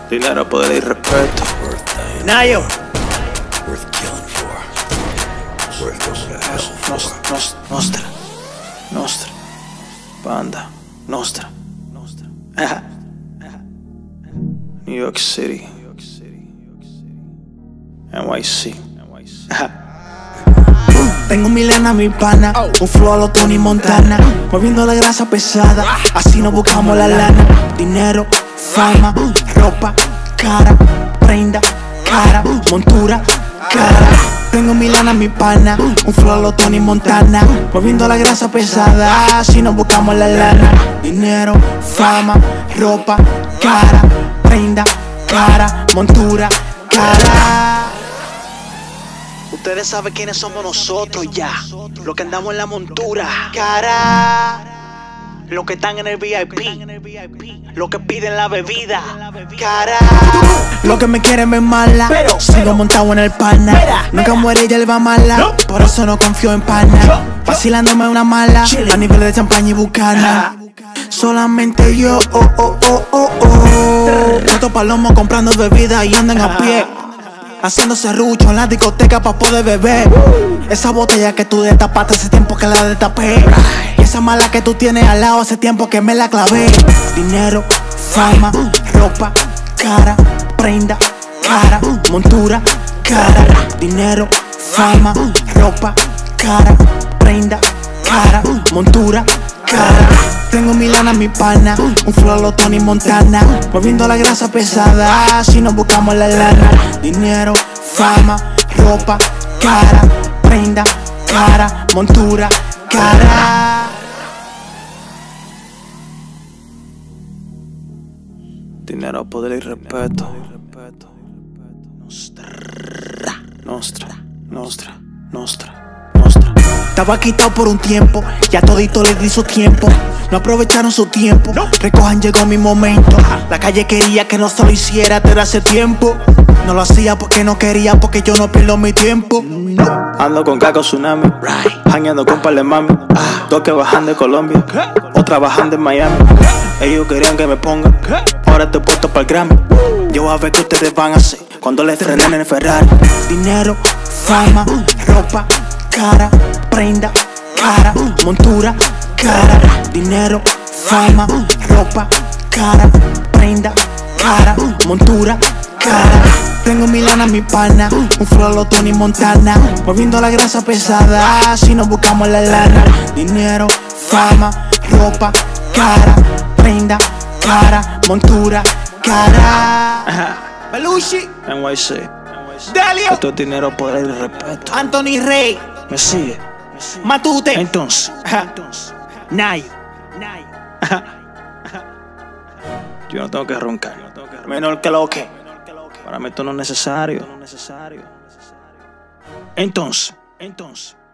Dinero, poder y respeto. Nayo. Worth killing for. Worth going to hell for. Nostra. Panda. Nostra. New York City. NYC. Tengo mi lana, mi pana, un flow a lo Tony Montana, moviendo la grasa pesada, así nos buscamos la lana. Dinero, fama, ropa, cara, prenda, cara, montura, cara. Tengo mi lana, mi pana, un flow a lo Tony Montana, moviendo la grasa pesada, así nos buscamos la lana. Dinero, fama, ropa, cara, prenda, cara, montura, cara. Ustedes saben quiénes somos nosotros ya, los que andamos en la montura, cara, los que están en el VIP, los que piden la bebida, cara, los que me quieren ver mala, pero sigo montado en el pana, nunca muere y ya le va mala, por eso no confío en pana, vacilándome una mala, a nivel de champaña y bucana. Solamente yo, Otro palomo comprando bebida y andan a pie, haciéndose rucho en la discoteca pa' poder beber. Esa botella que tú destapaste hace tiempo que la destapé, y esa mala que tú tienes al lado hace tiempo que me la clavé. Dinero, fama, ropa, cara, prenda, cara, montura, cara. Dinero, fama, ropa, cara, prenda, cara, montura, cara. Tengo mi lana, mi pana, un flow a lo Tony Montana, moviendo la grasa pesada, así nos buscamos la lana. Dinero, fama, ropa, cara, prenda, cara, montura, cara. Dinero, poder y respeto. Nostra. Estaba quitado por un tiempo, ya todito les di su tiempo. No aprovecharon su tiempo, recojan, llegó mi momento. La calle quería que no se lo hiciera desde hace tiempo. No lo hacía porque no quería, porque yo no pierdo mi tiempo. Ando con Caco Tsunami, jangueando con par de mami. Dos que bajan de Colombia, otra bajan de Miami. Ellos querían que me ponga, ahora estoy puesto para el Grammy. Yo voy a ver qué ustedes van a hacer cuando les frenen en el Ferrari. Dinero, fama, ropa, cara, prenda, cara, montura, cara. Dinero, fama, ropa, cara, prenda, cara, montura, cara. Tengo mi lana, mi pana, un flow a lo Tony Montana, moviendo la grasa pesada, así nos buscamos la lana. Dinero, fama, ropa, cara, prenda, cara, montura, cara. Belushi, NYC. Delio, Esto es dinero, poder y respeto. Anthony Rey, ¿Me sigue? Matute, Entonces. Nayo. Yo no tengo que roncar. Menor que lo que. Para mí esto no es necesario. Entonces.